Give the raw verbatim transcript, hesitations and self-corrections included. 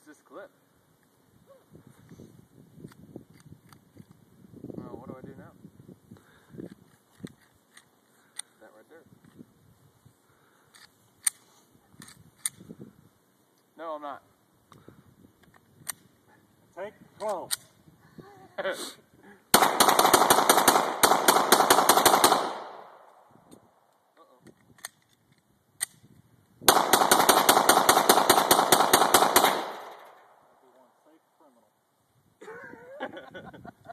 this clip? Well, what do I do now? That right there. No, I'm not. Take twelve. Everyone, safe criminal.